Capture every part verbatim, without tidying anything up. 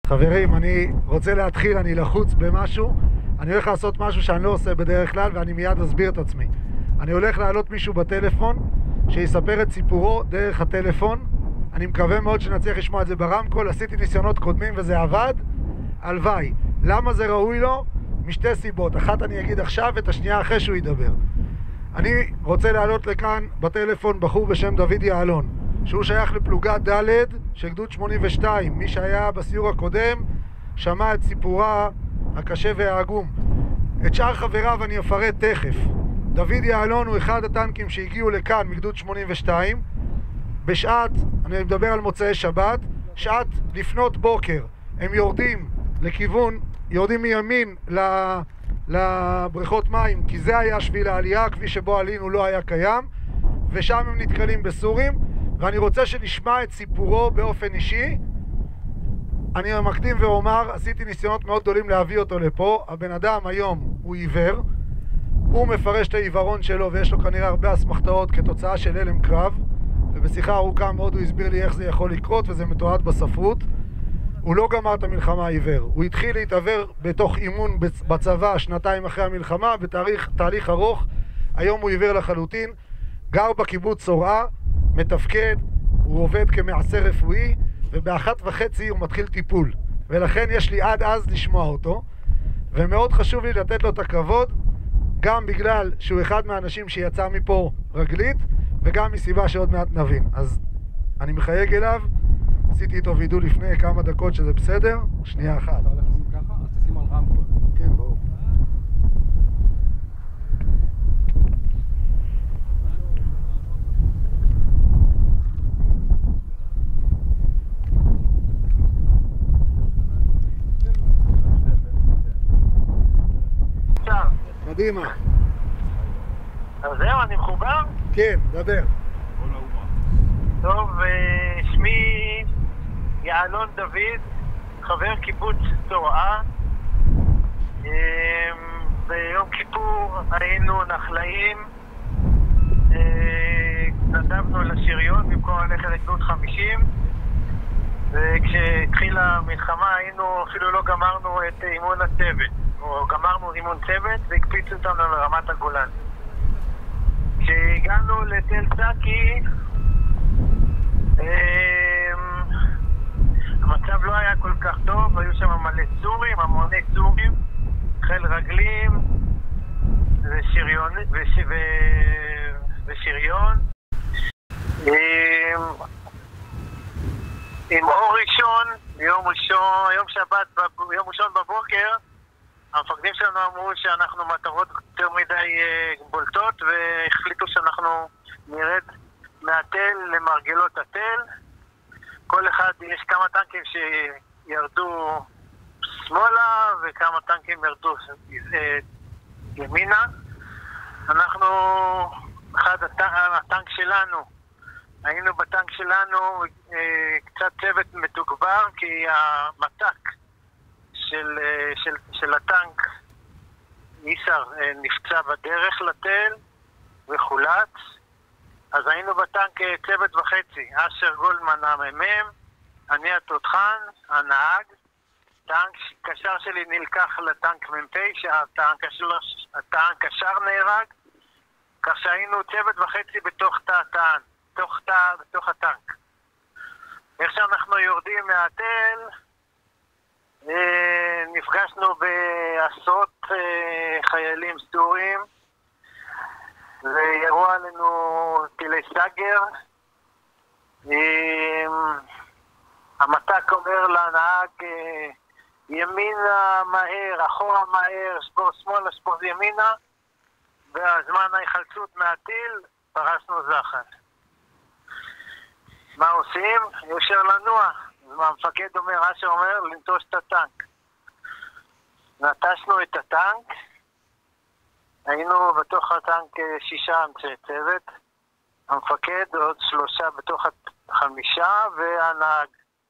חברים, אני רוצה להתחיל, אני לחוץ במשהו. אני הולך לעשות משהו שאני לא עושה בדרך כלל, ואני מיד אסביר את עצמי. אני הולך להעלות מישהו בטלפון שיספר את סיפורו דרך הטלפון. אני מקווה מאוד שנצליח לשמוע את זה ברמקול. עשיתי ניסיונות קודמים וזה עבד. הלוואי. למה זה ראוי לו? משתי סיבות. אחת אני אגיד עכשיו ואת השנייה אחרי שהוא ידבר. אני רוצה להעלות לכאן בטלפון בחור בשם דוד יעלון, שהוא שייך לפלוגת ד' של גדוד שמונים ושתיים. מי שהיה בסיור הקודם שמע את סיפורה הקשה והעגום. את שאר חבריו אני אפרט תכף. דוד יעלון הוא אחד הטנקים שהגיעו לכאן מגדוד שמונים ושתיים בשעת, אני מדבר על מוצאי שבת, שעת לפנות בוקר. הם יורדים לכיוון, יורדים מימין לבריכות מים, כי זה היה שביל העלייה, הכביש שבו עלינו לא היה קיים, ושם הם נתקלים בסורים, ואני רוצה שנשמע את סיפורו באופן אישי. אני מקדים ואומר, עשיתי ניסיונות מאוד גדולים להביא אותו לפה. הבן אדם היום הוא עיוור, הוא מפרש את העיוורון שלו ויש לו כנראה הרבה אסמכתאות כתוצאה של הלם קרב, ובשיחה ארוכה מאוד הוא הסביר לי איך זה יכול לקרות, וזה מתועד בספרות. הוא לא גמר את המלחמה העיוור, הוא התחיל להתעבר בתוך אימון בצבא שנתיים אחרי המלחמה, בתהליך תהליך ארוך. היום הוא עיוור לחלוטין, גר בקיבוץ סורעה, מתפקד, הוא עובד כמעשה רפואי, ובאחת וחצי הוא מתחיל טיפול, ולכן יש לי עד אז לשמוע אותו, ומאוד חשוב לי לתת לו את הכבוד, גם בגלל שהוא אחד מהאנשים שיצא מפה רגלית, וגם מסיבה שעוד מעט נבין. אז אני מחייג אליו, עשיתי איתו וידאו לפני כמה דקות שזה בסדר. שנייה אחת. אתה הולך לשים ככה? אז תשים על רמקול. כן, ברור. קדימה. אז זהו, אני מחובר? כן, דבר. טוב, שמי יעלון דוד, חבר קיבוץ סורעה. ביום כיפור היינו נחלאים, נדבנו לשריון במקום ללכת לגדוד חמישים, וכשהתחילה המלחמה היינו, אפילו לא גמרנו את אימון הצוות, או גמרנו אימון צוות והקפיצו אותנו לרמת הגולן. כשהגענו לתל סאקי, המצב לא היה כל כך טוב, היו שם מלא סורים, המוני סורים, חיל רגלים ושריון, וש... ו... ושריון. עם... עם אור ראשון, יום ראשון, יום שבת, יום ראשון בבוקר, המפקדים שלנו אמרו שאנחנו מטרות יותר מדי בולטות, והחליטו שאנחנו נרד מהתל למרגלות התל. כל אחד, יש כמה טנקים שירדו שמאלה וכמה טנקים ירדו ימינה. אנחנו, אחד הטנק שלנו, היינו בטנק שלנו קצת צוות מתוגבר, כי המתק של, של, של הטנק ניסר נפצע בדרך לתל וחולץ. אז היינו בטנק צוות וחצי, אשר גולדמן הממם, אני התותחן, הנהג. טנק קשר שלי נלקח לטנק מ"פ, שהטנק קשר נהרג, כך שהיינו צוות וחצי בתוך תעתן, בתוך, תא, בתוך הטנק. איך שאנחנו יורדים מהתל, נפגשנו בעשרות חיילים סורים, וירו עלינו טילי סגר. המתק אומר לנהג ימינה מהר, אחורה מהר, שבור שמאלה, שבור ימינה, והזמן ההיחלצות מהטיל פרסנו זחן. מה עושים? יושר לנוע. המפקד אומר, אשר אומר, לנטוש את הטנק. נטשנו את הטנק, היינו בתוך הטנק שישה אנשי צוות, המפקד עוד שלושה בתוך החמישה והנהג.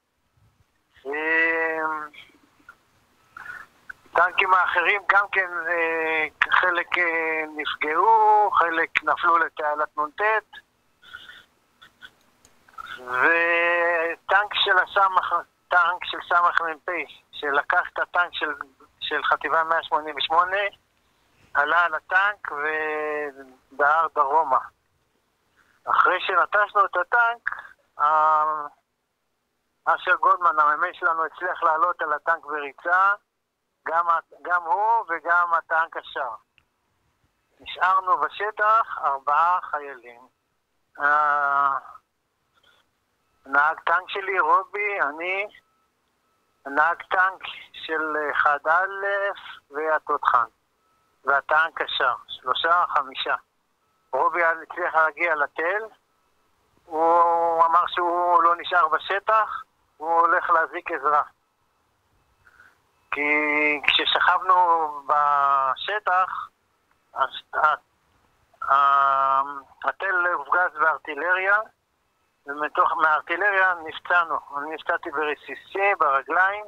טנקים האחרים גם כן חלק נפגעו, חלק נפלו לתעלת נ"ט, וטנק של הסמך טנק של סמך מ"פ, שלקח את הטנק של, של חטיבה מאה שמונים ושמונה, עלה על הטנק ודהר דרומה. אחרי שנטשנו את הטנק, אשר גולדמן, המ"מ שלנו, הצליח לעלות על הטנק בריצה, גם, גם הוא וגם הטנק השאר. נשארנו בשטח ארבעה חיילים. נהג טנק שלי, רובי, אני, נהג טנק של אחד א' והתותחן, והטנק השאר, שלושה, חמישה. רובי הצליח להגיע לתל, הוא אמר שהוא לא נשאר בשטח, הוא הולך להזיק עזרה. כי כששכבנו בשטח, התל הופגז בארטילריה, ומתוך מהארטילריה נפצענו. אני נפצעתי ברסיסי, ברגליים,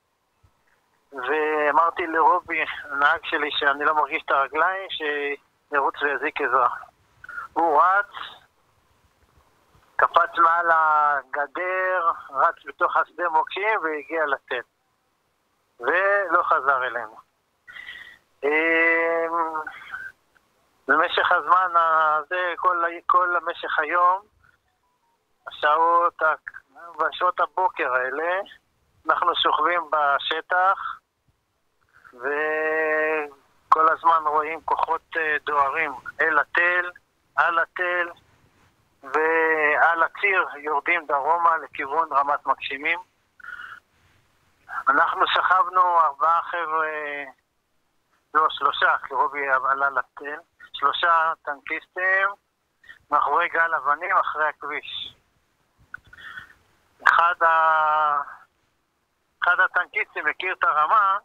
ואמרתי לרובי, הנהג שלי, שאני לא מרגיש את הרגליים, שירוץ ויזיק עזרה. הוא רץ, קפץ מעל הגדר, רץ בתוך השדה מוקשים והגיע לתל. ולא חזר אלינו. במשך הזמן הזה, כל, כל המשך היום, השעות, בשעות הבוקר האלה, אנחנו שוכבים בשטח, וכל הזמן רואים כוחות דוהרים אל התל, על התל, ועל הציר יורדים דרומה לכיוון רמת מגשימים. אנחנו שכבנו ארבעה חבר'ה, לא, שלושה, כי רובי עלה לתל, שלושה טנקיסטים, מאחורי גל אבנים אחרי הכביש. אחד, ה... אחד הטנקיסטים הכיר את הרמה,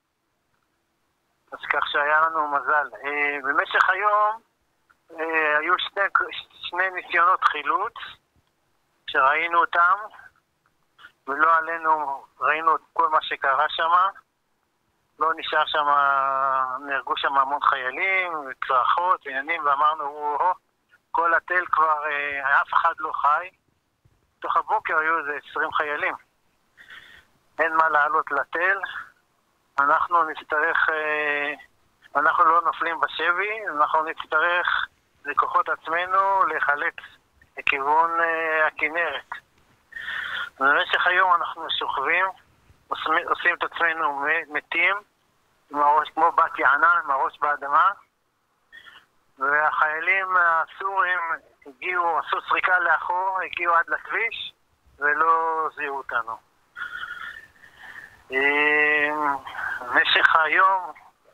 אז כך שהיה לנו מזל. במשך היום היו שני, שני ניסיונות חילוץ, שראינו אותם, ולא עלינו, ראינו את כל מה שקרה שם, לא נשאר שם, נהרגו שם המון חיילים, צרחות, עניינים, ואמרנו, או, כל התל כבר, אף אחד לא חי. תוך הבוקר היו איזה עשרים חיילים. אין מה לעלות לתל, אנחנו נצטרך, אנחנו לא נופלים בשבי, אנחנו נצטרך לכוחות עצמנו לחלץ לכיוון הכנרת. במשך היום אנחנו שוכבים, עושים, עושים את עצמנו מתים, עם הראש כמו בת יענה, עם הראש באדמה, והחיילים הסורים הגיעו, עשו סריקה לאחור, הגיעו עד לכביש, ולא זיהו אותנו. במשך היום,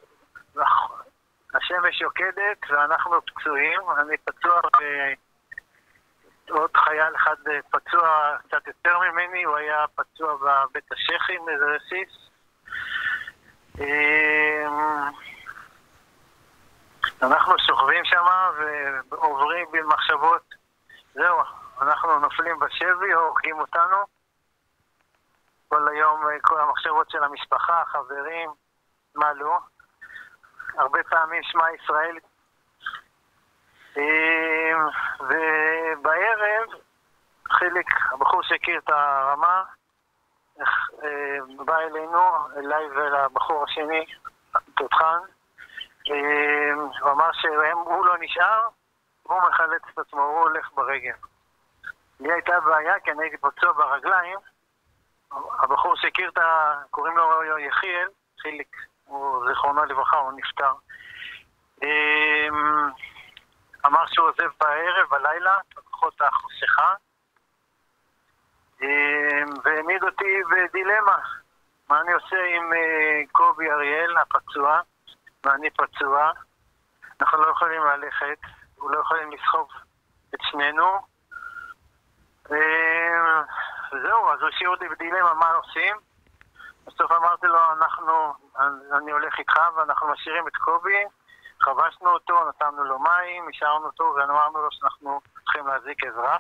השמש יוקדת, ואנחנו פצועים, אני פצוע ב... עוד חייל אחד פצוע קצת יותר ממני, הוא היה פצוע בבית השייחים, איזה רסיס. אנחנו שוכבים שם ועוברים במחשבות, זהו, אנחנו נופלים בשבי, הורגים אותנו. כל היום, כל המחשבות של המשפחה, חברים, מה לא. הרבה פעמים שמע ישראל. ובערב חיליק, הבחור שהכיר את הרמה, בא אלינו, אליי ולבחור השני, תותחן, הוא אמר שהוא לא נשאר, הוא מחלץ את עצמו, הוא הולך ברגל. לי הייתה בעיה, כי אני הייתי פצוע ברגליים, הבחור שהכיר את ה... קוראים לו יחיאל, חיליק, הוא זיכרונו לברכה, הוא נפטר. אמר שהוא עוזב בערב, בלילה, בכוחות החושכה, והעמיד אותי בדילמה. מה אני עושה עם קובי אריאל, הפצוע, ואני פצוע. אנחנו לא יכולים ללכת, לא יכולים לסחוב את שנינו. וזהו, אז הוא השאיר אותי בדילמה מה עושים. בסוף אמרתי לו, אנחנו, אני הולך איתך ואנחנו משאירים את קובי. חבשנו אותו, נתנו לו מים, השארנו אותו ואמרנו לו שאנחנו צריכים להזיק עזרה.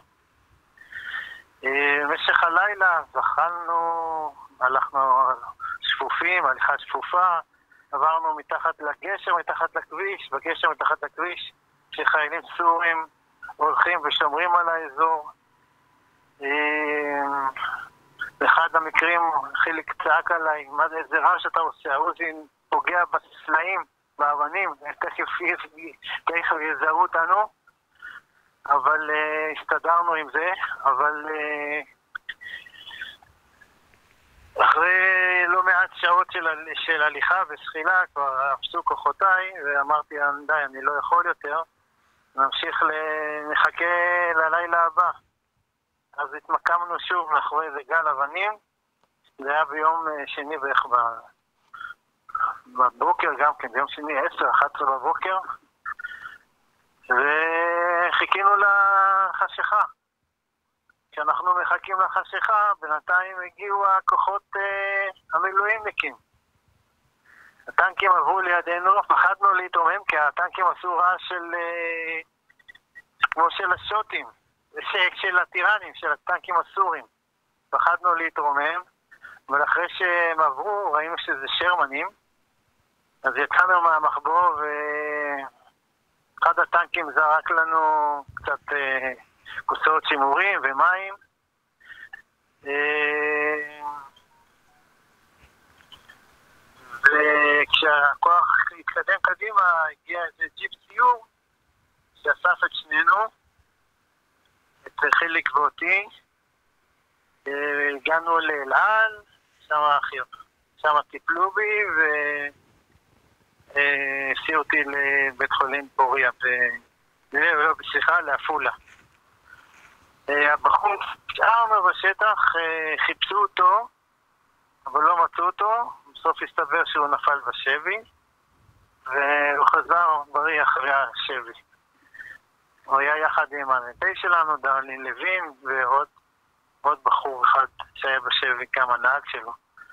במשך הלילה זחלנו, הלכנו שפופים, הליכה שפופה, עברנו מתחת לגשר, מתחת לכביש, בגשר מתחת לכביש, שחיילים סורים הולכים ושומרים על האזור. אחד באחד המקרים חיליק צעק עליי, מה זה, איזה רעש שאתה עושה, העוזי פוגע בסלעים, באבנים, תכף יזהרו אותנו, אבל uh, הסתדרנו עם זה, אבל uh, אחרי לא מעט שעות של, של הליכה וסחילה, כבר אפסו כוחותיי, ואמרתי, די, אני לא יכול יותר, נמשיך, נחכה ללילה הבא. אז התמקמנו שוב מאחורי איזה גל אבנים, זה היה ביום שני בערך בבוקר גם כן, ביום שני עשר, אחת עשרה בבוקר, וחיכינו לחשיכה. כשאנחנו מחכים לחשיכה, בינתיים הגיעו הכוחות אה, המילואימניקים. הטנקים עברו לידינו, פחדנו להתרומם, כי הטנקים עשו רעש של, אה, כמו של השוטים, של, של הטירנים, של הטנקים הסורים. פחדנו להתרומם, אבל אחרי שהם עברו, ראינו שזה שרמנים, אז יצאנו מהמחבוא, ואחד הטנקים זרק לנו קצת אה, כוסות שימורים ומים. אה, וכשהכוח התקדם קדימה, הגיע איזה ג'יפ סיור, שאסף את שנינו, את חיליק ואותי. אה, הגענו לאלעל, שם, שם טיפלו בי, ו... הסיעו אותי לבית חולים פוריה, ולא בסליחה, לעפולה. הבחור נשאר בשטח, חיפשו אותו, אבל לא מצאו אותו, בסוף הסתבר שהוא נפל בשבי, והוא חזר בריא אחרי השבי. הוא היה יחד עם המ"פ שלנו, דרלין לוין, ועוד עוד בחור אחד שהיה בשבי, גם הנהג שלו.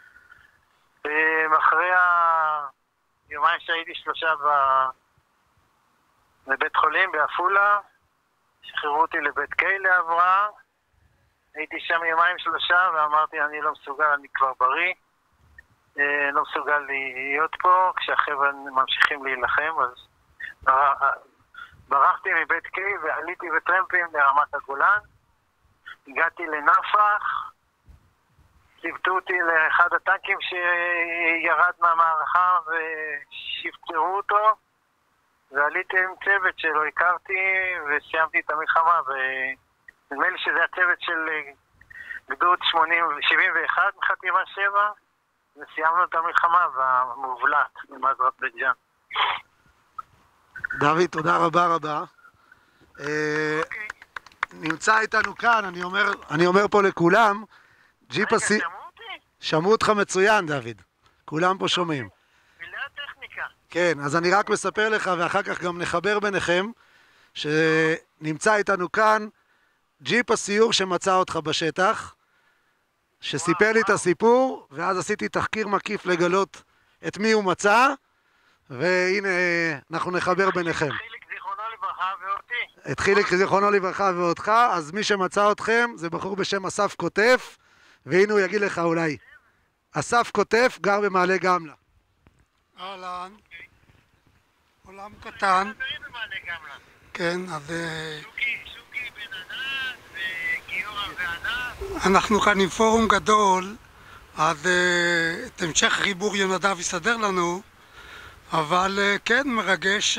אחרי ה... יומיים שהייתי שלושה בבית חולים בעפולה, שחררו אותי לבית כלא עברה, הייתי שם יומיים שלושה ואמרתי אני לא מסוגל, אני כבר בריא, לא מסוגל להיות פה, כשהחבר'ה ממשיכים להילחם, אז ברחתי מבית כלא ועליתי בטרמפים לרמת הגולן, הגעתי לנפח, ציוותו אותי לאחד הטנקים שירד מהמערכה ושפצרו אותו, ועליתי עם צוות שלא הכרתי וסיימתי את המלחמה, ונדמה לי שזה הצוות של גדוד שבעים ואחת מחטיבה שבע, וסיימנו את המלחמה במובלט במזרת בית ג'ן. דוד, תודה רבה רבה. נמצא איתנו כאן, אני אומר, אני אומר פה לכולם, ג'יפ הסי... שמעו אותך מצוין, דוד. כולם פה שומעים. מילה טכניקה. כן, אז אני רק מספר לך, ואחר כך גם נחבר ביניכם, שנמצא איתנו כאן ג'יפ הסיור שמצא אותך בשטח, שסיפר לי את הסיפור, ואז עשיתי תחקיר מקיף לגלות את מי הוא מצא, והנה, אנחנו נחבר ביניכם. את חיליק זיכרונו לברכה ואותי. את חיליק זיכרונו לברכה ואותך, אז מי שמצא אתכם זה בחור בשם אסף כותף, והנה הוא יגיד לך אולי. אסף כותף גר במעלה גמלה. אהלן. עולם קטן. כן, אז... שוקי, שוקי בן ענת וגיורא וענת. אנחנו כאן עם פורום גדול, אז את המשך החיבור יונדב יסדר לנו, אבל כן, מרגש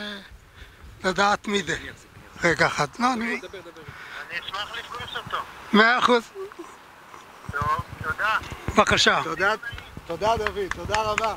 לדעת מי זה. רגע אחד. לא, אני... אני אשמח לפגוש אותו. מאה אחוז. טוב, תודה. בבקשה. תודה, תודה דוד, תודה רבה.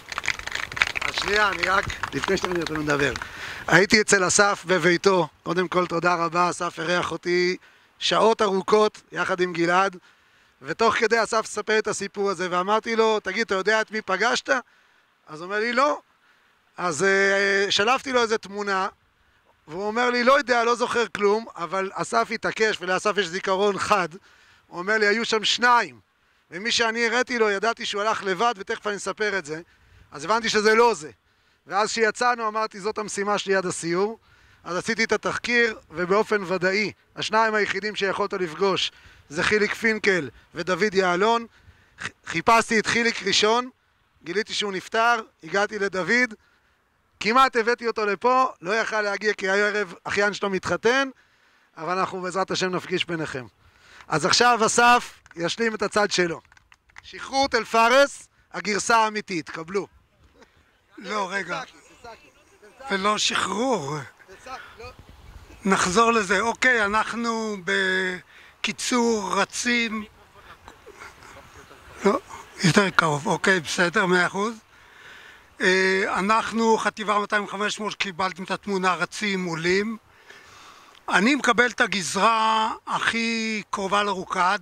אז שנייה, אני רק, לפני שאני אתן לדבר. הייתי אצל אסף בביתו, קודם כל תודה רבה, אסף הרח אותי שעות ארוכות יחד עם גלעד, ותוך כדי אסף ספר את הסיפור הזה, ואמרתי לו, תגיד, אתה יודע את מי פגשת? אז הוא אומר לי, לא. אז uh, שלפתי לו איזה תמונה, והוא אומר לי, לא יודע, לא זוכר כלום, אבל אסף התעקש, ולאסף יש זיכרון חד, הוא אומר לי, היו שם שניים, ומי שאני הראיתי לו, ידעתי שהוא הלך לבד, ותכף אני אספר את זה, אז הבנתי שזה לא זה. ואז כשיצאנו אמרתי, זאת המשימה שלי עד הסיור, אז עשיתי את התחקיר, ובאופן ודאי, השניים היחידים שיכולת לפגוש, זה חיליק פינקל ודוד יעלון. חיפשתי את חיליק ראשון, גיליתי שהוא נפטר, הגעתי לדוד, כמעט הבאתי אותו לפה, לא יכל להגיע כי היה ערב אחיין שלו מתחתן, אבל אנחנו בעזרת השם נפגיש ביניכם. אז עכשיו אסף, ישלים את הצד שלו. שחרור תל פארס, הגרסה האמיתית, קבלו. לא, רגע. ולא שחרור. נחזור לזה. אוקיי, אנחנו בקיצור רצים... לא, יותר קרוב. אוקיי, בסדר, מאה אחוז. אנחנו, חטיבה מאתיים וחמש מאות, קיבלתם את התמונה, רצים, עולים. אני מקבל את הגזרה הכי קרובה לרוקד,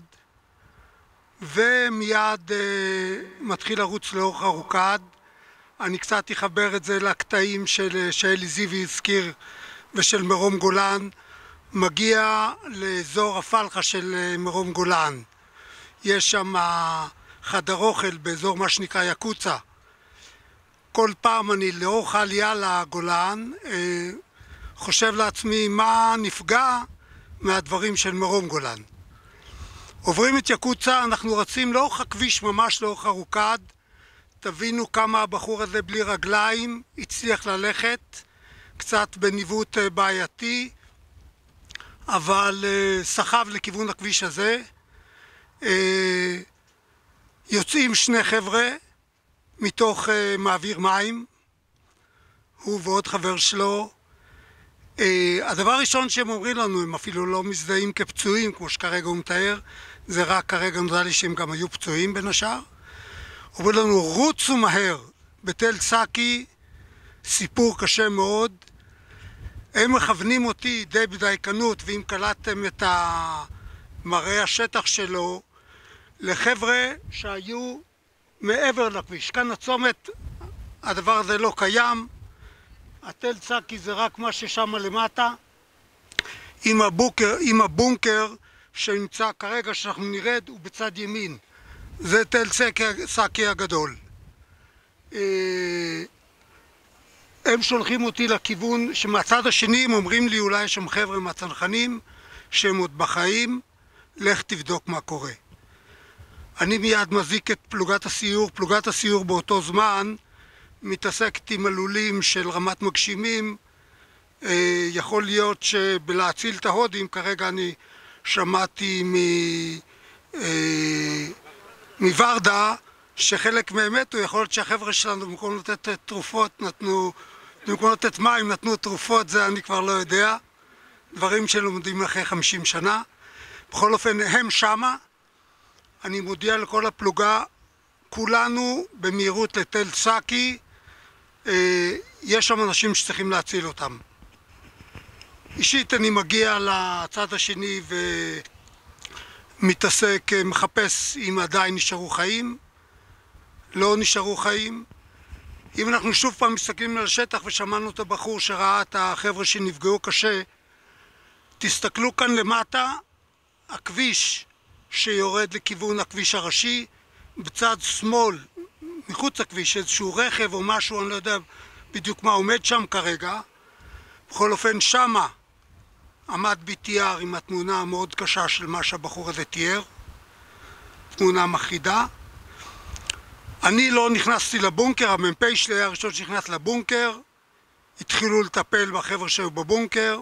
ומיד מתחיל לרוץ לאורך הרוקד. אני קצת אחבר את זה לקטעים של שאלי זיוי הזכיר ושל מרום גולן. מגיע לאזור הפלחה של מרום גולן. יש שם חדר אוכל באזור מה שנקרא יקוצה. כל פעם אני לאורך העלייה לגולן חושב לעצמי מה נפגע מהדברים של מרום גולן. עוברים את יקוצה, אנחנו רצים לאורך הכביש, ממש לאורך הרוקד. תבינו כמה הבחור הזה בלי רגליים הצליח ללכת, קצת בניווט בעייתי, אבל סחב לכיוון הכביש הזה. יוצאים שני חבר'ה מתוך מעביר מים, הוא ועוד חבר שלו. הדבר הראשון שהם אומרים לנו, הם אפילו לא מזדהים כפצועים, כמו שכרגע הוא מתאר, זה רק כרגע נודע לי שהם גם היו פצועים בין השאר. אומרים לנו, רוצו מהר, בתל סאקי, סיפור קשה מאוד. הם מכוונים אותי די בדייקנות, ואם קלטתם את מראה השטח שלו, לחבר'ה שהיו מעבר לכביש. כאן הצומת, הדבר הזה לא קיים. התל סאקי זה רק מה ששם למטה, עם הבונקר, עם הבונקר שנמצא כרגע שאנחנו נרד, הוא בצד ימין. זה תל סאקי הגדול. הם שולחים אותי לכיוון שמהצד השני הם אומרים לי, אולי יש שם חבר'ה מהצנחנים שהם עוד בחיים, לך תבדוק מה קורה. אני מיד מזיק את פלוגת הסיור. פלוגת הסיור באותו זמן מתעסקת עם הלולים של רמת מגשימים. יכול להיות שבלהציל את ההודים, כרגע אני שמעתי מוורדה שחלק מהאמת הוא יכול להיות שהחבר'ה שלנו במקום לתת תרופות נתנו, במקום לתת מים נתנו תרופות, זה אני כבר לא יודע, דברים שלומדים אחרי חמישים שנה. בכל אופן הם שמה. אני מודיע לכל הפלוגה, כולנו במהירות לתל סאקי, יש שם אנשים שצריכים להציל אותם. אישית אני מגיע לצד השני ומתעסק, מחפש אם עדיין נשארו חיים, לא נשארו חיים. אם אנחנו שוב פעם מסתכלים על השטח ושמענו את הבחור שראה את החבר'ה שנפגעו קשה, תסתכלו כאן למטה, הכביש שיורד לכיוון הכביש הראשי, בצד שמאל, מחוץ לכביש, איזשהו רכב או משהו, אני לא יודע בדיוק מה עומד שם כרגע. בכל אופן שמה עמד בי טי אר עם התמונה המאוד קשה של מה שהבחור הזה תיאר, תמונה מחידה. אני לא נכנסתי לבונקר, המ"פ שלי היה הראשון שנכנס לבונקר, התחילו לטפל בחבר'ה שהיו בבונקר.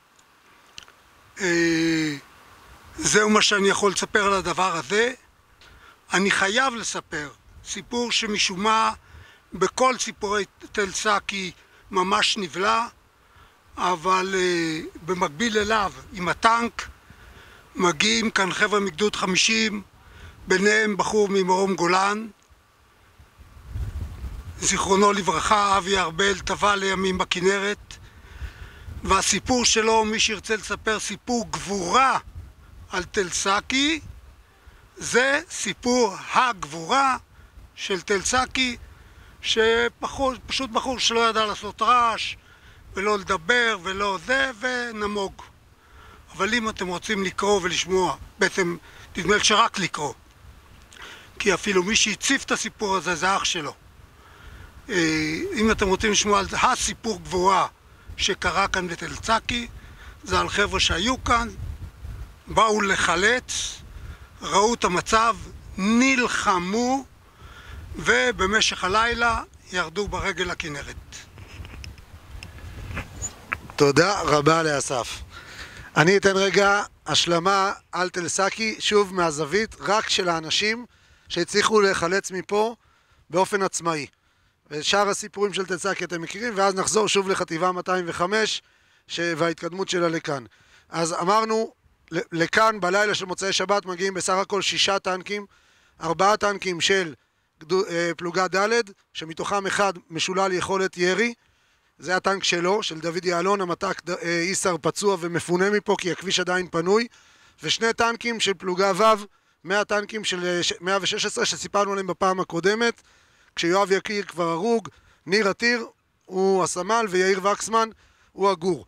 זהו מה שאני יכול לספר על הדבר הזה. אני חייב לספר סיפור שמשום מה בכל סיפורי תל סאקי ממש נבלע, אבל uh, במקביל אליו עם הטנק מגיעים כאן חבר'ה מגדוד חמישים, ביניהם בחור ממרום גולן, זיכרונו לברכה, אבי ארבל, טבע לימים בכנרת, והסיפור שלו, מי שירצה לספר סיפור גבורה על תל סאקי, זה סיפור הגבורה של תל סאקי, שפשוט בחור שלא ידע לעשות רעש ולא לדבר ולא זה, ונמוג. אבל אם אתם רוצים לקרוא ולשמוע, בעצם תדמה שרק לקרוא, כי אפילו מי שהציף את הסיפור הזה זה אח שלו. אם אתם רוצים לשמוע על הסיפור גבורה שקרה כאן בתל סאקי, זה על חבר'ה שהיו כאן, באו לחלץ, ראו את המצב, נלחמו, ובמשך הלילה ירדו ברגל לכנרת. תודה רבה לאסף. אני אתן רגע השלמה על תל-סאקי, שוב מהזווית, רק של האנשים שהצליחו להיחלץ מפה באופן עצמאי. ושאר הסיפורים של תל-סאקי אתם מכירים, ואז נחזור שוב לחטיבה מאתיים וחמש ש... וההתקדמות שלה לכאן. אז אמרנו, לכאן בלילה של מוצאי שבת מגיעים בסך הכל שישה טנקים, ארבעה טנקים של גדו... פלוגה ד' שמתוכם אחד משולל יכולת ירי, זה הטנק שלו, של דוד יעלון, המתק איסר פצוע ומפונה מפה כי הכביש עדיין פנוי, ושני טנקים של פלוגה ו', מאה טנקים של מאה ושש עשרה שסיפרנו עליהם בפעם הקודמת, כשיואב יקיר כבר הרוג, ניר עתיר הוא הסמל ויאיר וקסמן הוא הגור.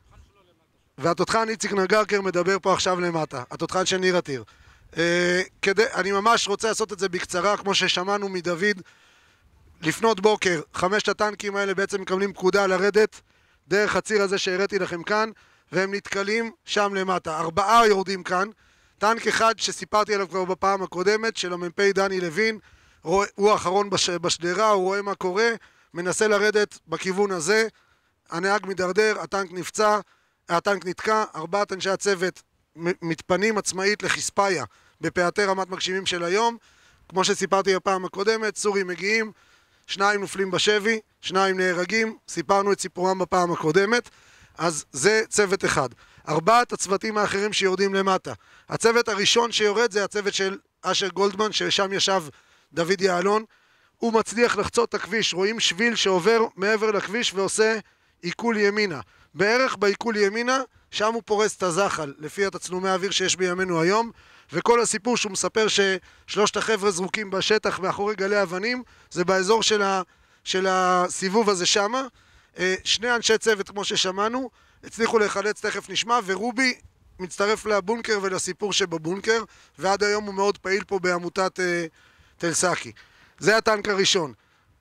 והתותחן איציק נגרקר מדבר פה עכשיו למטה, התותחן של ניר עתיר. אה, כדי, אני ממש רוצה לעשות את זה בקצרה, כמו ששמענו מדוד, לפנות בוקר, חמשת הטנקים האלה בעצם מקבלים פקודה לרדת דרך הציר הזה שהראיתי לכם כאן, והם נתקלים שם למטה. ארבעה יורדים כאן, טנק אחד שסיפרתי עליו כבר בפעם הקודמת, של המ"פ דני לוין, רוא, הוא האחרון בש, בשדרה, הוא רואה מה קורה, מנסה לרדת בכיוון הזה, הנהג מדרדר, הטנק נפצע, הטנק נתקע, ארבעת אנשי הצוות מתפנים עצמאית לחספיה בפאתי רמת מגשימים של היום, כמו שסיפרתי בפעם הקודמת, סורים מגיעים, שניים נופלים בשבי, שניים נהרגים, סיפרנו את סיפורם בפעם הקודמת, אז זה צוות אחד. ארבעת הצוותים האחרים שיורדים למטה. הצוות הראשון שיורד זה הצוות של אשר גולדמן, ששם ישב דוד יעלון, הוא מצליח לחצות את הכביש, רואים שביל שעובר מעבר לכביש ועושה עיכול ימינה. בערך בעיכול ימינה, שם הוא פורס את הזחל, לפי התצלומי האוויר שיש בימינו היום, וכל הסיפור שהוא מספר ששלושת החבר'ה זרוקים בשטח מאחורי גלי אבנים, זה באזור של, ה, של הסיבוב הזה שמה. שני אנשי צוות כמו ששמענו, הצליחו להיחלץ, תכף נשמע, ורובי מצטרף לבונקר ולסיפור שבבונקר, ועד היום הוא מאוד פעיל פה בעמותת אה, תל-סאקי. זה הטנק הראשון.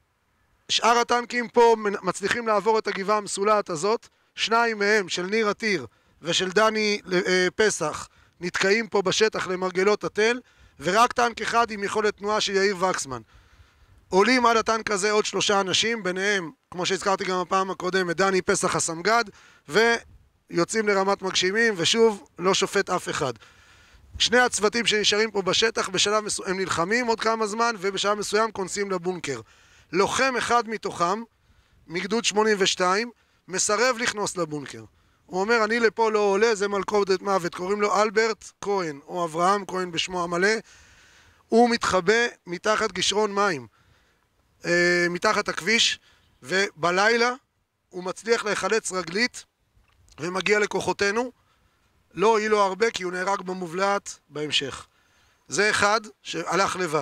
שאר הטנקים פה מצליחים לעבור את הגבעה המסולעת הזאת, שניים מהם של ניר עתיר ושל דני אה, פסח, נתקעים פה בשטח למרגלות התל, ורק טנק אחד עם יכולת תנועה של יאיר וקסמן. עולים על הטנק הזה עוד שלושה אנשים, ביניהם, כמו שהזכרתי גם הפעם הקודמת, דני פסח הסמגד, ויוצאים לרמת מגשימים, ושוב, לא שופט אף אחד. שני הצוותים שנשארים פה בשטח, בשלב מסוים, הם נלחמים עוד כמה זמן, ובשלב מסוים כונסים לבונקר. לוחם אחד מתוכם, מגדוד שמונים ושתיים, מסרב לכנוס לבונקר. הוא אומר, אני לפה לא עולה, זה מלכודת מוות. קוראים לו אלברט כהן, או אברהם כהן בשמו המלא. הוא מתחבא מתחת גשרון מים, אה, מתחת הכביש, ובלילה הוא מצליח להיחלץ רגלית, ומגיע לכוחותינו. לא הועיל לו הרבה, כי הוא נהרג במובלעת בהמשך. זה אחד שהלך לבד.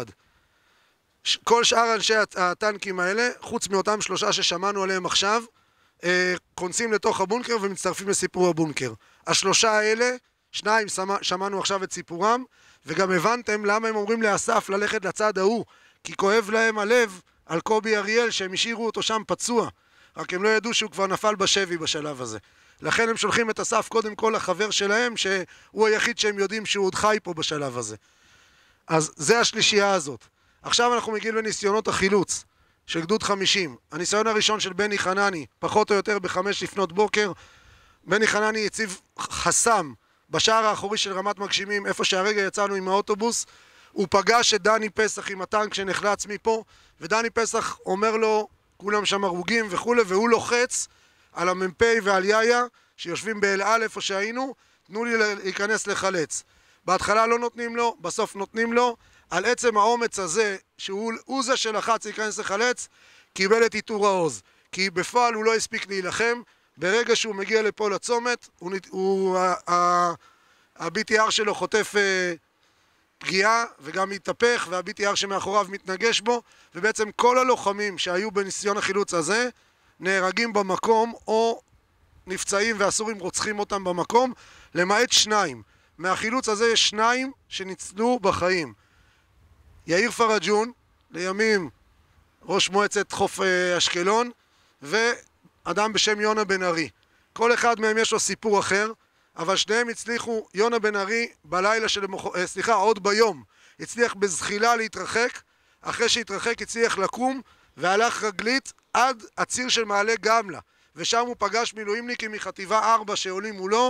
כל שאר אנשי הטנקים האלה, חוץ מאותם שלושה ששמענו עליהם עכשיו, כונסים לתוך הבונקר ומצטרפים לסיפור הבונקר. השלושה האלה, שניים שמענו עכשיו את סיפורם, וגם הבנתם למה הם אומרים לאסף ללכת לצד ההוא, כי כואב להם הלב על קובי אריאל שהם השאירו אותו שם פצוע, רק הם לא ידעו שהוא כבר נפל בשבי בשלב הזה. לכן הם שולחים את אסף קודם כל לחבר שלהם, שהוא היחיד שהם יודעים שהוא עוד חי פה בשלב הזה. אז זה השלישייה הזאת. עכשיו אנחנו מגיעים לניסיונות החילוץ של גדוד חמישים. הניסיון הראשון של בני חנני, פחות או יותר בחמש לפנות בוקר, בני חנני הציב חסם בשער האחורי של רמת מגשימים, איפה שהרגע יצאנו עם האוטובוס. הוא פגש את דני פסח עם הטנק שנחלץ מפה, ודני פסח אומר לו, כולם שם הרוגים וכו', והוא לוחץ על המ"פ ועל יאיה, שיושבים באל א' או שהיינו, תנו לי להיכנס לחלץ. בהתחלה לא נותנים לו, בסוף נותנים לו. על עצם האומץ הזה, שהוא זה שלחץ להיכנס לחלץ, קיבל את עיטור העוז. כי בפועל הוא לא הספיק להילחם, ברגע שהוא מגיע לפה לצומת, הוא, הוא, ה-בי טי אר שלו חוטף אה, פגיעה, וגם מתהפך, וה-בי טי אר שמאחוריו מתנגש בו, ובעצם כל הלוחמים שהיו בניסיון החילוץ הזה, נהרגים במקום, או נפצעים והסורים רוצחים אותם במקום, למעט שניים. מהחילוץ הזה יש שניים שניצלו בחיים. יאיר פרג'ון, לימים ראש מועצת חוף אשקלון, ואדם בשם יונה בן ארי. כל אחד מהם יש לו סיפור אחר, אבל שניהם הצליחו, יונה בן ארי בלילה של, סליחה, עוד ביום, הצליח בזחילה להתרחק, אחרי שהתרחק הצליח לקום, והלך רגלית עד הציר של מעלה גמלה, ושם הוא פגש מילואימניקים מחטיבה ארבע שעולים מולו,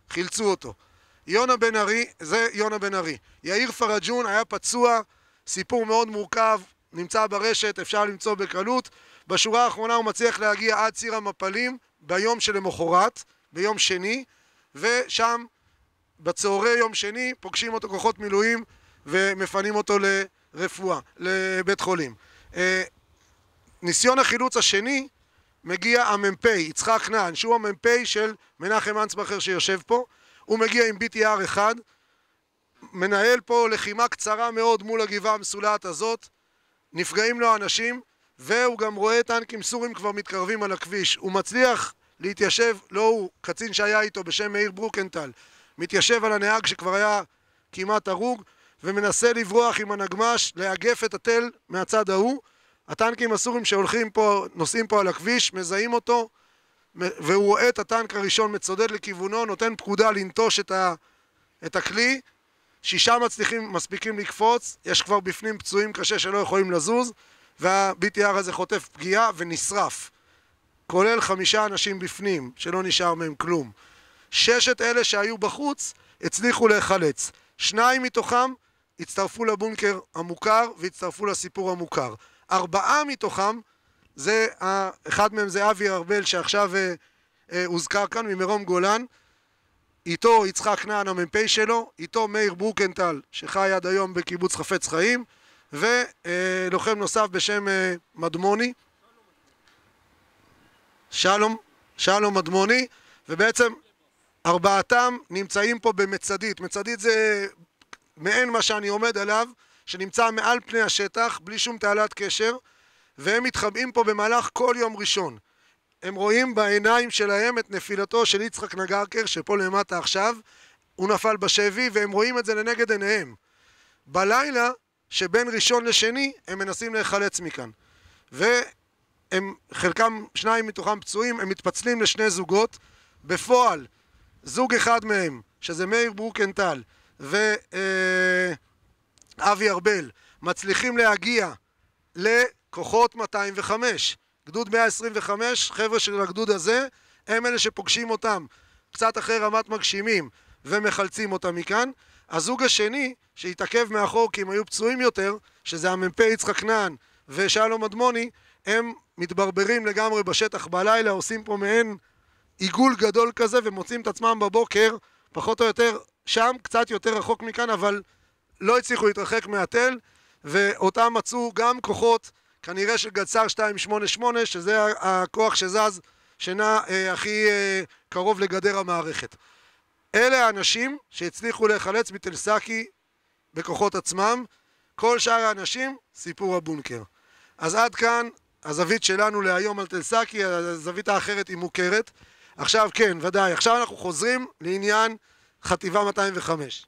חילצו אותו. יונה בן ארי, זה יונה בן ארי. יאיר פרג'ון היה פצוע, סיפור מאוד מורכב, נמצא ברשת, אפשר למצוא בקלות. בשורה האחרונה הוא מצליח להגיע עד ציר המפלים ביום שלמחרת, ביום שני, ושם בצהרי יום שני פוגשים אותו כוחות מילואים ומפנים אותו לרפואה, לבית חולים. ניסיון החילוץ השני מגיע המ"פ, יצחק כנען, שהוא המ"פ של מנחם אנסבכר שיושב פה. הוא מגיע עם בי טי אר אחד, מנהל פה לחימה קצרה מאוד מול הגבעה המסולעת הזאת, נפגעים לו אנשים, והוא גם רואה טנקים סורים כבר מתקרבים על הכביש. הוא מצליח להתיישב, לא הוא, קצין שהיה איתו בשם מאיר ברוקנטל, מתיישב על הנהג שכבר היה כמעט הרוג, ומנסה לברוח עם הנגמש, לאגף את התל מהצד ההוא. הטנקים הסורים שהולכים פה, נוסעים פה על הכביש, מזהים אותו, והוא רואה את הטנק הראשון מצודד לכיוונו, נותן פקודה לנטוש את, ה, את הכלי. שישה מצליחים, מספיקים לקפוץ, יש כבר בפנים פצועים קשה שלא יכולים לזוז, וה-בי טי אר הזה חוטף פגיעה ונשרף, כולל חמישה אנשים בפנים, שלא נשאר מהם כלום. ששת אלה שהיו בחוץ הצליחו להיחלץ. שניים מתוכם הצטרפו לבונקר המוכר והצטרפו לסיפור המוכר. ארבעה מתוכם, זה, אחד מהם זה אבי ארבל שעכשיו אה, אה, הוזכר כאן ממרום גולן, איתו יצחק כנען המ"פ שלו, איתו מאיר ברוקנטל שחי עד היום בקיבוץ חפץ חיים, ולוחם אה, נוסף בשם אה, מדמוני, שלום, שלום מדמוני, ובעצם ארבעתם נמצאים פה במצדית. מצדית זה מעין מה שאני עומד עליו, שנמצא מעל פני השטח, בלי שום תעלת קשר, והם מתחבאים פה במהלך כל יום ראשון. הם רואים בעיניים שלהם את נפילתו של יצחק נגרקר, שפה למטה עכשיו, הוא נפל בשבי, והם רואים את זה לנגד עיניהם. בלילה, שבין ראשון לשני, הם מנסים להיחלץ מכאן. והם, חלקם, שניים מתוכם פצועים, הם מתפצלים לשני זוגות. בפועל, זוג אחד מהם, שזה מאיר ברוקנטל, ואבי ארבל, מצליחים להגיע לכוחות מאתיים וחמש. גדוד מאה עשרים וחמש, חבר'ה של הגדוד הזה, הם אלה שפוגשים אותם קצת אחרי רמת מגשימים ומחלצים אותם מכאן. הזוג השני, שהתעכב מאחור כי הם היו פצועים יותר, שזה המ"פ יצחק כנען ושלום מדמוני, הם מתברברים לגמרי בשטח בלילה, עושים פה מעין עיגול גדול כזה ומוצאים את עצמם בבוקר, פחות או יותר שם, קצת יותר רחוק מכאן, אבל לא הצליחו להתרחק מהתל, ואותם מצאו גם כוחות כנראה של גדס"ר שתיים שמונה שמונה, שזה הכוח שזז, שנע אה, הכי אה, קרוב לגדר המערכת. אלה האנשים שהצליחו להיחלץ מתל סאקי בכוחות עצמם. כל שאר האנשים, סיפור הבונקר. אז עד כאן הזווית שלנו להיום על תל סאקי, הזווית האחרת היא מוכרת. עכשיו כן, ודאי, עכשיו אנחנו חוזרים לעניין חטיבה מאתיים וחמש.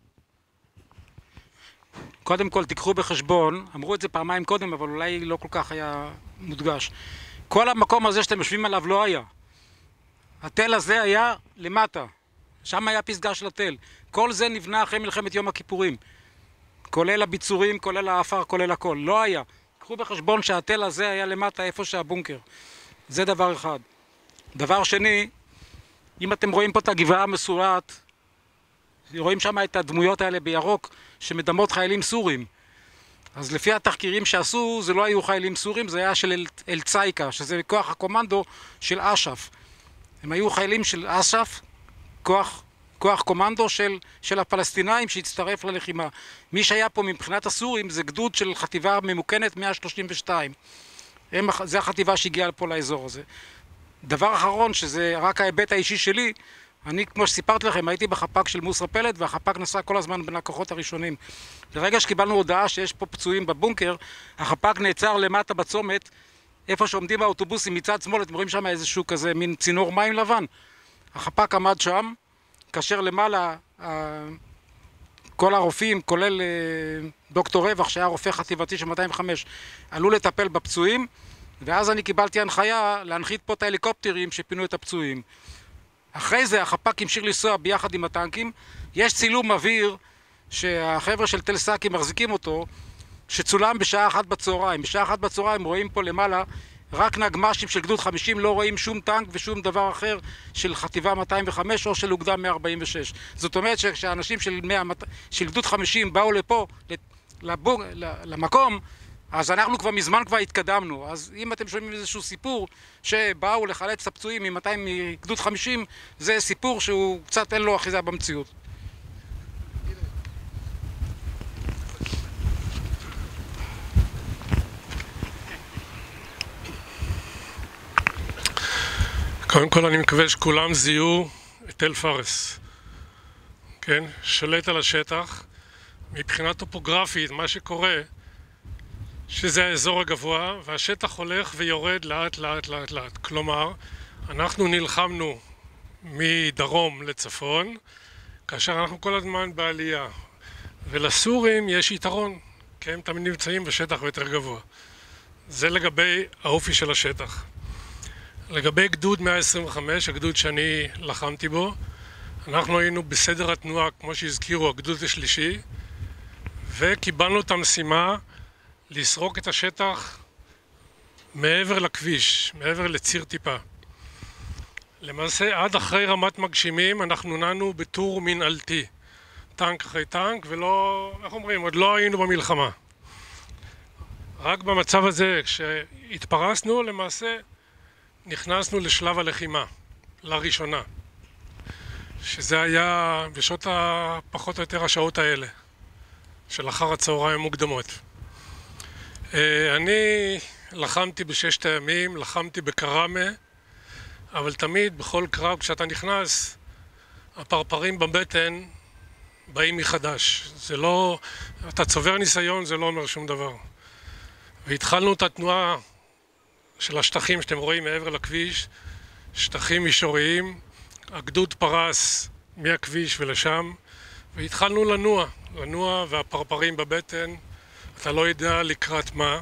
קודם כל תיקחו בחשבון, אמרו את זה פעמיים קודם, אבל אולי לא כל כך היה מודגש. כל המקום הזה שאתם יושבים עליו לא היה. התל הזה היה למטה. שם היה פסגה של התל. כל זה נבנה אחרי מלחמת יום הכיפורים. כולל הביצורים, כולל האפר, כולל הכל. לא היה. תיקחו בחשבון שהתל הזה היה למטה איפה שהבונקר. זה דבר אחד. דבר שני, אם אתם רואים פה את הגבעה המסורעת, רואים שם את הדמויות האלה בירוק שמדמות חיילים סורים. אז לפי התחקירים שעשו, זה לא היו חיילים סורים, זה היה של אל, אל צייקה, שזה כוח הקומנדו של אש"ף. הם היו חיילים של אש"ף, כוח, כוח קומנדו של, של הפלסטינאים שהצטרף ללחימה. מי שהיה פה מבחינת הסורים זה גדוד של חטיבה ממוקנת מאה שלושים ושתיים. הם, זה החטיבה שהגיעה פה לאזור הזה. דבר אחרון, שזה רק ההיבט האישי שלי, אני, כמו שסיפרתי לכם, הייתי בחפ"ק של מוסר פלד, והחפ"ק נסע כל הזמן בין הכוחות הראשונים. לרגע שקיבלנו הודעה שיש פה פצועים בבונקר, החפ"ק נעצר למטה בצומת, איפה שעומדים האוטובוסים מצד שמאל, אתם רואים שם איזשהו כזה מין צינור מים לבן. החפ"ק עמד שם, כאשר למעלה, כל הרופאים, כולל דוקטור רווח, שהיה רופא חטיבתי של מאתיים וחמש, עלו לטפל בפצועים, ואז אני קיבלתי הנחיה להנחית פה את ההליקופטרים שפינו את הפצועים. אחרי זה החפ"ק המשיך לנסוע ביחד עם הטנקים. יש צילום אוויר שהחבר'ה של תל סאקי מחזיקים אותו, שצולם בשעה אחת בצהריים. בשעה אחת בצהריים רואים פה למעלה רק נגמ"שים של גדוד חמישים, לא רואים שום טנק ושום דבר אחר של חטיבה מאתיים וחמש או של אוגדה מאה ארבעים ושש. זאת אומרת שכשאנשים של, של גדוד חמישים באו לפה, לבוג, למקום, אז אנחנו כבר מזמן כבר התקדמנו. אז אם אתם שומעים איזשהו סיפור שבאו לחלץ את הפצועים מ-מאתיים מגדוד חמישים, זה סיפור שהוא קצת אין לו אחיזה במציאות. קודם כל אני מקווה שכולם זיהו את תל פארס, כן? שולט על השטח. מבחינה טופוגרפית, מה שקורה שזה האזור הגבוה והשטח הולך ויורד לאט לאט לאט לאט. כלומר, אנחנו נלחמנו מדרום לצפון, כאשר אנחנו כל הזמן בעלייה. ולסורים יש יתרון, כי הם תמיד נמצאים בשטח יותר גבוה. זה לגבי האופי של השטח. לגבי גדוד מאה עשרים וחמש, הגדוד שאני לחמתי בו, אנחנו היינו בסדר התנועה, כמו שהזכירו, הגדוד השלישי, וקיבלנו את המשימה לסרוק את השטח מעבר לכביש, מעבר לציר טיפה. למעשה, עד אחרי רמת מגשימים, אנחנו נענו בטור מנהלתי, טנק אחרי טנק, ולא, איך אומרים, עוד לא היינו במלחמה. רק במצב הזה, כשהתפרסנו, למעשה, נכנסנו לשלב הלחימה, לראשונה, שזה היה בשעות הפחות או יותר השעות האלה, של אחר הצהריים מוקדמות. אני לחמתי בששת הימים, לחמתי בקראמה, אבל תמיד בכל קרב כשאתה נכנס, הפרפרים בבטן באים מחדש. זה לא, אתה צובר ניסיון, זה לא אומר שום דבר. והתחלנו את התנועה של השטחים שאתם רואים מעבר לכביש, שטחים מישוריים, הגדוד פרס מהכביש ולשם, והתחלנו לנוע, לנוע והפרפרים בבטן, אתה לא יודע לקראת מה,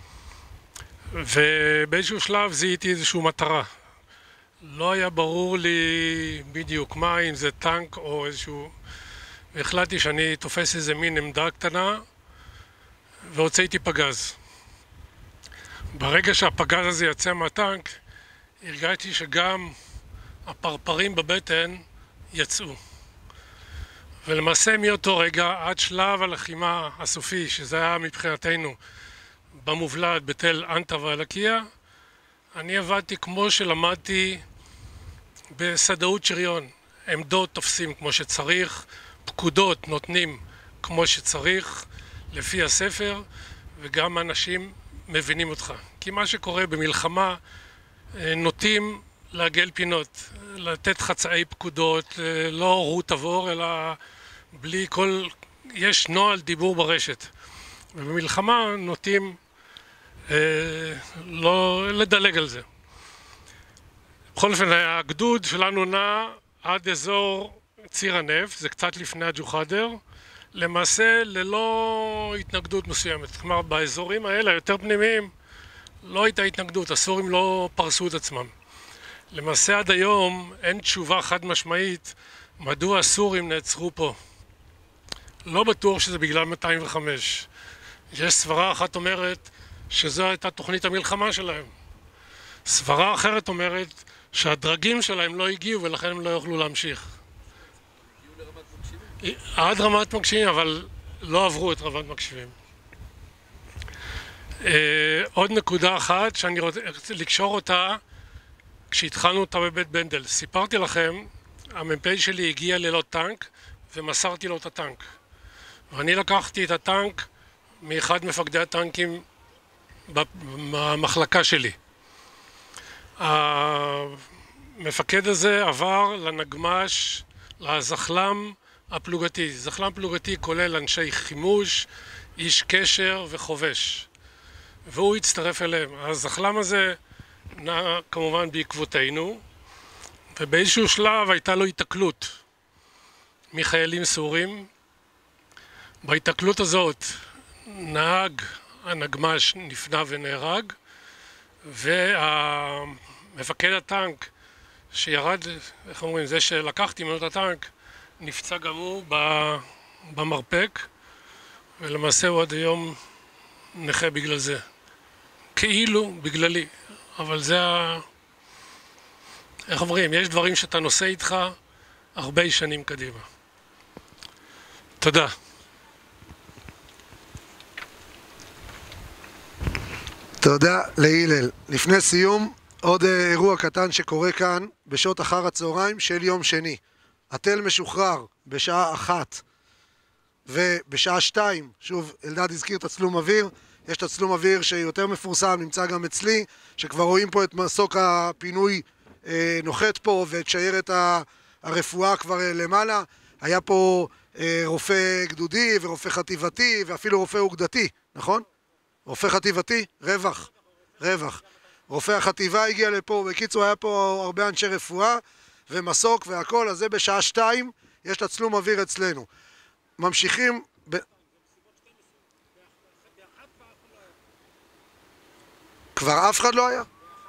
ובאיזשהו שלב זיהיתי איזושהי מטרה. לא היה ברור לי בדיוק מה, אם זה טנק או איזשהו... והחלטתי שאני תופס איזה מין עמדה קטנה, והוצאתי פגז. ברגע שהפגז הזה יצא מהטנק, הרגשתי שגם הפרפרים בבטן יצאו. ולמעשה מאותו רגע, עד שלב הלחימה הסופי, שזה היה מבחינתנו במובלעת בתל אנטה והלקיה, אני עבדתי כמו שלמדתי בסדאות שריון. עמדות תופסים כמו שצריך, פקודות נותנים כמו שצריך, לפי הספר, וגם אנשים מבינים אותך. כי מה שקורה במלחמה, נוטים לעגל פינות, לתת חצאי פקודות, לא רות עבור, אלא בלי כל... יש נוהל דיבור ברשת. ובמלחמה נוטים אה, לא לדלג על זה. בכל אופן, הגדוד שלנו נע עד אזור ציר הנפט, זה קצת לפני הג'וחדר, למעשה ללא התנגדות מסוימת. כלומר, באזורים האלה, יותר פנימיים, לא הייתה התנגדות, הסורים לא פרסו את עצמם. למעשה עד היום אין תשובה חד משמעית מדוע הסורים נעצרו פה. לא בטוח שזה בגלל מאתיים וחמש. יש סברה אחת אומרת שזו הייתה תוכנית המלחמה שלהם. סברה אחרת אומרת שהדרגים שלהם לא הגיעו ולכן הם לא יוכלו להמשיך. הגיעו לרמת מגשימים? עד רמת מגשימים, אבל לא עברו את רמת מגשימים. עוד נקודה אחת שאני רוצה לקשור אותה כשהתחלנו אותה בבית בנדל. סיפרתי לכם, המ"פ שלי הגיע ללא טנק ומסרתי לו את הטנק. ואני לקחתי את הטנק מאחד מפקדי הטנקים במחלקה שלי. המפקד הזה עבר לנגמ"ש, לזחלם הפלוגתי. זחלם פלוגתי כולל אנשי חימוש, איש קשר וחובש. והוא הצטרף אליהם. הזחלם הזה נע כמובן בעקבותינו, ובאיזשהו שלב הייתה לו התקלות מחיילים סורים. בהתקלות הזאת נהג הנגמ"ש נפנה ונהרג, והמפקד הטנק שירד, איך אומרים, זה שלקחתי ממנו את הטנק, נפצע גם הוא במרפק, ולמעשה הוא עד היום נכה בגלל זה. כאילו בגללי, אבל זה ה... איך אומרים? יש דברים שאתה נושא איתך הרבה שנים קדימה. תודה. תודה להילל. לפני סיום, עוד אירוע קטן שקורה כאן בשעות אחר הצהריים של יום שני. התל משוחרר בשעה אחת ובשעה שתיים, שוב אלדד הזכיר את הצלום אוויר, יש את הצלום אוויר שיותר מפורסם, נמצא גם אצלי, שכבר רואים פה את מסוק הפינוי אה, נוחת פה ואת שיירת הרפואה כבר אה, למעלה. היה פה אה, רופא גדודי ורופא חטיבתי ואפילו רופא אוגדתי, נכון? רופא חטיבתי? רווח. רווח. רופא החטיבה הגיע לפה, בקיצור היה פה הרבה אנשי רפואה ומסוק והכל, אז זה בשעה שתיים, יש את הצלום אוויר אצלנו. ממשיכים ב... כבר אף אחד לא היה?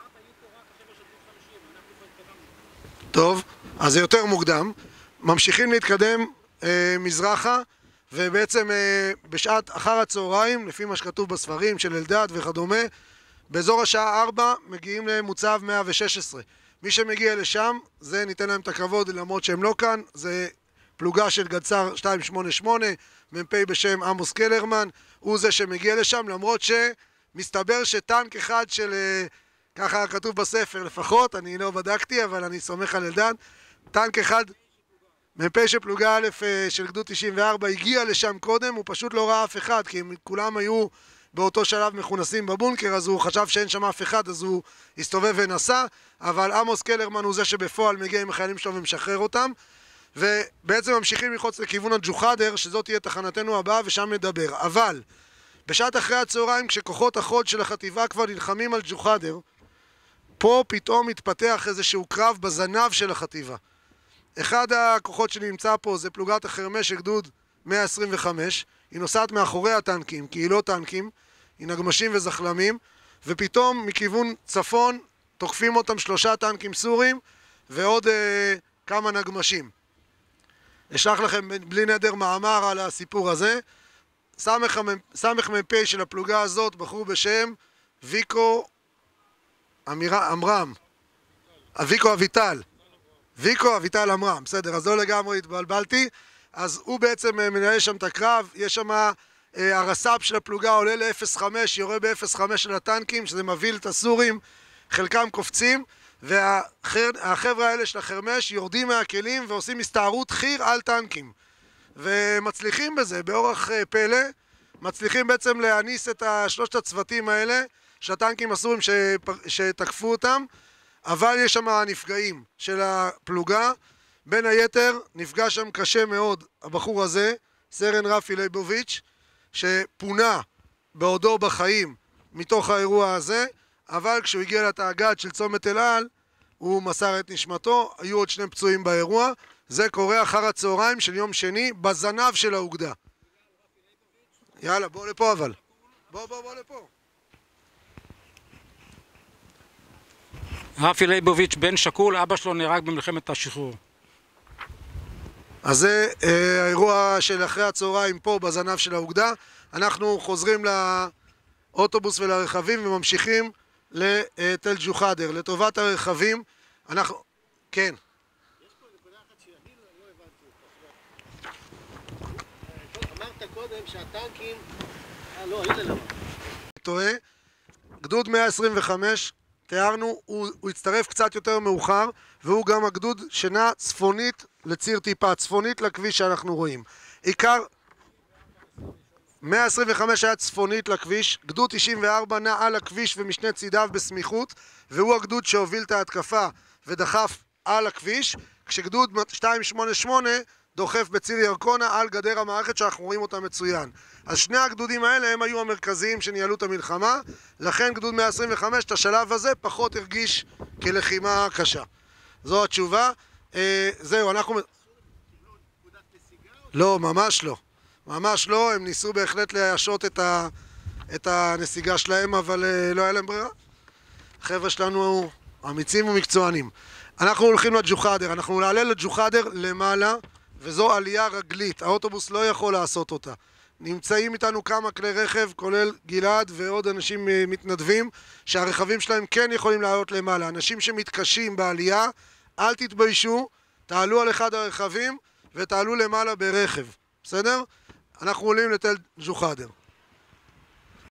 טוב, אז זה יותר מוקדם. ממשיכים להתקדם אה, מזרחה, ובעצם אה, בשעת אחר הצהריים, לפי מה שכתוב בספרים של אלדד וכדומה, באזור השעה ארבע מגיעים למוצב מאה ושש עשרה. מי שמגיע לשם, זה ניתן להם את הכבוד למרות שהם לא כאן, זה פלוגה של גדס"ר שתיים שמונה שמונה, מ"פ בשם עמוס קלרמן, הוא זה שמגיע לשם, למרות שמסתבר שטנק אחד של, ככה כתוב בספר לפחות, אני לא בדקתי אבל אני סומך על אלדד, טנק אחד, מ"פ של פלוגה א' של גדוד תשעים וארבע הגיע לשם קודם, הוא פשוט לא ראה אף אחד, כי הם כולם היו באותו שלב מכונסים בבונקר, אז הוא חשב שאין שם אף אחד, אז הוא הסתובב ונסע, אבל עמוס קלרמן הוא זה שבפועל מגיע עם החיילים שלו ומשחרר אותם, ובעצם ממשיכים ללחוץ לכיוון הג'וחדר, שזאת תהיה תחנתנו הבאה ושם נדבר. אבל בשעת אחרי הצהריים, כשכוחות החוד של החטיבה כבר נלחמים על ג'וחדר, פה פתאום מתפתח איזשהו קרב בזנב של החטיבה. אחד הכוחות שנמצא פה זה פלוגת החרמש של גדוד מאה עשרים וחמש, היא נוסעת מאחורי הטנקים, כי היא לא טנקים, היא נגמשים וזחלמים, ופתאום מכיוון צפון תוקפים אותם שלושה טנקים סורים ועוד אה, כמה נגמשים. אשלח לכם בלי נדר מאמר על הסיפור הזה. סמך מ"פ של הפלוגה הזאת, בחור בשם ויקו אמירה, אמרם, ויקו אביטל, ויקו אביטל אמרם, בסדר, אז לא לגמרי התבלבלתי. אז הוא בעצם מנהל שם את הקרב, יש שם אה, הרס"פ של הפלוגה עולה ל-אפס חמש, יורה ב-אפס חמש של הטנקים, שזה מביא את הסורים, חלקם קופצים, והחבר'ה האלה של החרמש יורדים מהכלים ועושים הסתערות חיר על טנקים. ומצליחים בזה, באורח אה, פלא, מצליחים בעצם להניס את שלושת הצוותים האלה, של הטנקים הסורים שפ... שתקפו אותם, אבל יש שם נפגעים של הפלוגה, בין היתר נפגע שם קשה מאוד הבחור הזה, סרן רפי ליבוביץ', שפונה בעודו בחיים מתוך האירוע הזה, אבל כשהוא הגיע לתאג"ד של צומת אל על, הוא מסר את נשמתו, היו עוד שני פצועים באירוע, זה קורה אחר הצהריים של יום שני בזנב של האוגדה. יאללה, בוא לפה אבל. בוא, בוא, בוא לפה. רפי ליבוביץ' בן שקול, אבא שלו נהרג במלחמת השחרור. אז זה אה, האירוע של אחרי הצהריים פה בזנב של האוגדה. אנחנו חוזרים לאוטובוס ולרכבים וממשיכים לתל ג'וחדר. לטובת הרכבים, אנחנו... כן. יש פה נקודה אחת שאני לא הבנתי אותה. אמרת קודם שהטנקים... אה, לא, הנה למה. טועה. גדוד מאה עשרים וחמש, תיארנו, הוא, הוא הצטרף קצת יותר מאוחר, והוא גם הגדוד שנע צפונית לציר טיפה, צפונית לכביש שאנחנו רואים. עיקר... מאה עשרים וחמש היה צפונית לכביש, גדוד תשעים וארבע נע על הכביש ומשני צידיו בסמיכות, והוא הגדוד שהוביל את ההתקפה ודחף על הכביש, כשגדוד שתיים שמונה שמונה דוחף בציר ירקונה על גדר המערכת שאנחנו רואים אותה מצוין. אז שני הגדודים האלה הם היו המרכזיים שניהלו את המלחמה, לכן גדוד מאה עשרים וחמש את השלב הזה פחות הרגיש כלחימה קשה. זו התשובה. אה, זהו, אנחנו... לא, ממש לא. ממש לא, הם ניסו בהחלט להשעות את, ה... את הנסיגה שלהם, אבל אה, לא היה להם ברירה. החבר'ה שלנו אמיצים ומקצוענים. אנחנו הולכים לג'וחדר, אנחנו נעלה לג'וחדר למעלה, וזו עלייה רגלית, האוטובוס לא יכול לעשות אותה. נמצאים איתנו כמה כלי רכב, כולל גלעד ועוד אנשים מתנדבים, שהרכבים שלהם כן יכולים לעלות למעלה. אנשים שמתקשים בעלייה, אל תתביישו, תעלו על אחד הרכבים ותעלו למעלה ברכב, בסדר? אנחנו עולים לתל ג'וחאדר.